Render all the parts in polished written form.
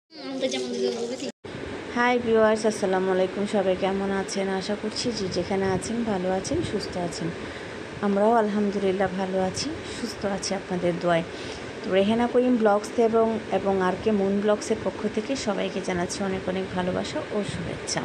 Hi viewers, আসসালামু আলাইকুম। সবাই কেমন আছেন? আশা করছি যে যেখানে আছেন ভালো আছেন, সুস্থ আছেন। আমরাও আলহামদুলিল্লাহ ভালো আছি, সুস্থ আছি আপনাদের দোয়ায়। তো রেহানা করিম ব্লগস এবং আর কে মুন ব্লগসের পক্ষ থেকে সবাইকে জানাচ্ছি অনেক অনেক ভালোবাসা ও শুভেচ্ছা।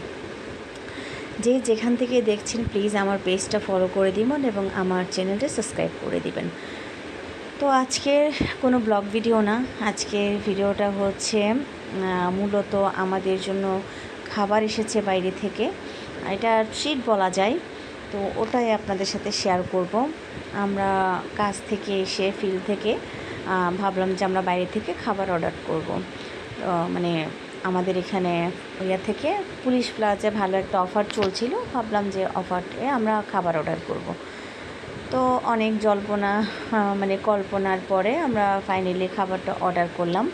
যে যেখান থেকে দেখছেন প্লিজ আমার পেজটা ফলো করে দিবেন এবং আমার চ্যানেলটা সাবস্ক্রাইব করে দিবেন। তো আজকের কোনো ব্লগ ভিডিও না, আজকের ভিডিওটা হচ্ছে মূলত আমাদের জন্য খাবার এসেছে বাইরে থেকে, এটা ট্রিট বলা যায়। তো ওটাই আপনাদের সাথে শেয়ার করব। আমরা কাজ থেকে এসে ফিল্ড থেকে ভাবলাম যে আমরা বাইরে থেকে খাবার অর্ডার করব। মানে আমাদের এখানে ইয়া থেকে পুলিশ প্লাজায় ভালো একটা অফার চলছিল, ভাবলাম যে অফারে আমরা খাবার অর্ডার করব। তো অনেক কল্পনার পরে আমরা ফাইনালি খাবারটা অর্ডার করলাম।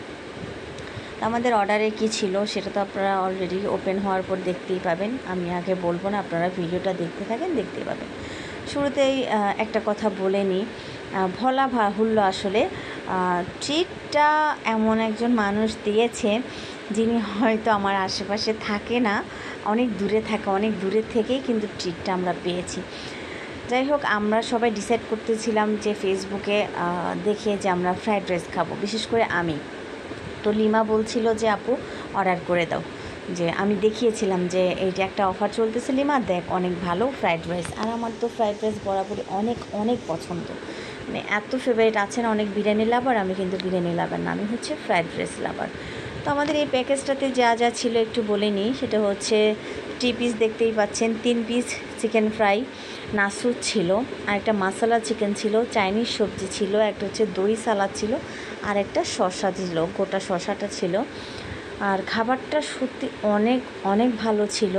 আমাদের অর্ডারে কি ছিল সেটা তো আপনারা অলরেডি ওপেন হওয়ার পর দেখতেই পাবেন, আমি আগে বলবো না, আপনারা ভিডিওটা দেখতে থাকেন, দেখতেই পাবেন। শুরুতেই একটা কথা বলে নিই, ভোলা বাহুল্য আসলে ট্রিটটা এমন একজন মানুষ দিয়েছে যিনি হয়তো আমার আশেপাশে থাকে না, অনেক দূরে থাকে, অনেক দূরের থেকেই কিন্তু ট্রিটটা আমরা পেয়েছি। যাই হোক, আমরা সবাই ডিসাইড করতেছিলাম যে ফেসবুকে দেখে যে আমরা ফ্রাইড রাইস খাবো, বিশেষ করে আমি। তো লিমা বলছিল যে আপু অর্ডার করে দাও, যে আমি দেখিয়েছিলাম যে এইটা একটা অফার চলতেছে, লিমা দেখ অনেক ভালো ফ্রাইড রাইস। আর আমার তো ফ্রাইড রাইস বরাবরই অনেক অনেক পছন্দ, মানে এত ফেভারিট আছে না। অনেক বিরিয়ানি লাভার, আমি কিন্তু বিরিয়ানি লাভার না, আমি হচ্ছে ফ্রাইড রাইস লাভার। তো আমাদের এই প্যাকেজটাতে যা যা ছিল একটু বলে নিই। সেটা হচ্ছে 3 পিস দেখতেই পাচ্ছেন, 3 পিস চিকেন ফ্রাই, নাসুর ছিল, আর একটা মশলা চিকেন ছিল, চাইনিজ সবজি ছিল, একটা হচ্ছে দই সালাদ ছিল, আর একটা শসা ছিল, গোটা শসাটা ছিল। আর খাবারটা সত্যি অনেক অনেক ভালো ছিল,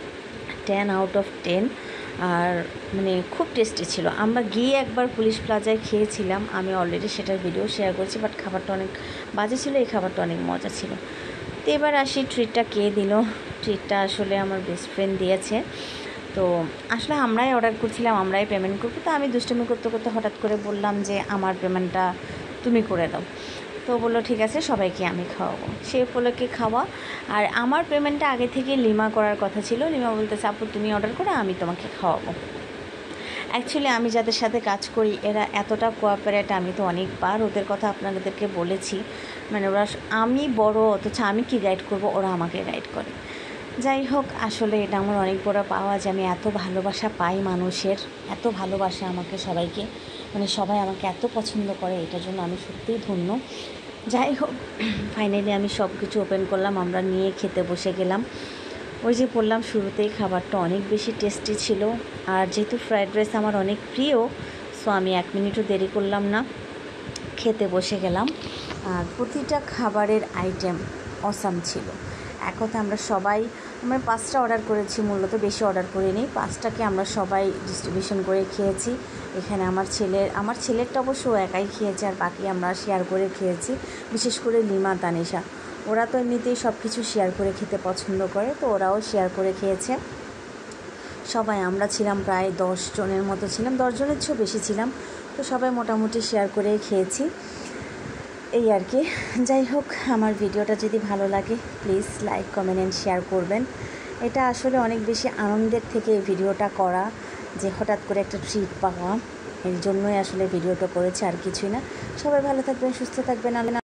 10 আউট অফ 10। আর মানে খুব টেস্টি ছিল। আমরা গিয়ে একবার পুলিশ প্লাজায় খেয়েছিলাম, আমি অলরেডি সেটার ভিডিও শেয়ার করেছি, বাট খাবারটা অনেক বাজে ছিল, এই খাবারটা অনেক মজা ছিল। তো এবার আসি, ট্রিটটা কে দিল? ট্রিটটা আসলে আমার বেস্ট ফ্রেন্ড দিয়েছে। তো আসলে আমরাই অর্ডার করছিলাম, আমরাই পেমেন্ট করবো। তো আমি দুষ্টুমি করতে করতে হঠাৎ করে বললাম যে আমার পেমেন্টটা তুমি করে দাও। তো বললো ঠিক আছে, সবাইকে আমি খাওয়াবো। সে উপলক্ষে খাওয়া। আর আমার পেমেন্টটা আগে থেকে লিমা করার কথা ছিল। লিমা বলতেছে আপু তুমি অর্ডার করে আমি তোমাকে খাওয়াবো। অ্যাকচুয়ালি আমি যাদের সাথে কাজ করি এরা এতটা কোঅপারেট, আমি তো অনেকবার ওদের কথা আপনাদেরকে বলেছি, মানে ওরা, আমি বড় অথচ আমি কি গাইড করব, ওরা আমাকে গাইড করে। যাই হোক, আসলে এটা আমার অনেক বড় পাওয়া যে আমি এত ভালোবাসা পাই মানুষের, এত ভালোবাসা আমাকে সবাইকে, মানে সবাই আমাকে এত পছন্দ করে, এটার জন্য আমি সত্যিই ধন্য। যাই হোক, ফাইনালি আমি সব কিছু ওপেন করলাম, আমরা নিয়ে খেতে বসে গেলাম। ওই যে বললাম শুরুতেই, খাবারটা অনেক বেশি টেস্টি ছিল। আর যেহেতু ফ্রাইড রাইস আমার অনেক প্রিয়, সো আমি 1 মিনিটও দেরি করলাম না, খেতে বসে গেলাম। আর প্রতিটা খাবারের আইটেম অসাম ছিল। এক কথা আমরা 5টা অর্ডার করেছি, মূলত বেশি অর্ডার করিনি, 5টাকে আমরা সবাই ডিস্ট্রিবিউশন করে খেয়েছি। এখানে আমার ছেলেরটা অবশ্য একাই খেয়েছে, আর বাকি আমরা শেয়ার করে খেয়েছি, বিশেষ করে লিমা, তানিশা, ওরা তো এমনিতেই সব কিছু শেয়ার করে খেতে পছন্দ করে, তো ওরাও শেয়ার করে খেয়েছে। সবাই আমরা ছিলাম প্রায় 10 জনের মতো ছিলাম, 10 জনের চেয়েও বেশি ছিলাম। তো সবাই মোটামুটি শেয়ার করে খেয়েছি, এই আর কি। যাই হোক, আমার ভিডিওটা যদি ভালো লাগে please like, comment and share করবেন। এটা আসলে অনেক বেশি আনন্দের থেকে এই ভিডিওটা করা, যে হঠাৎ করে একটা ট্রিট পাওয়া, এর জন্যই আসলে ভিডিওটা করেছি, আর কিছুই না। সবাই ভালো থাকবেন, সুস্থ থাকবেন।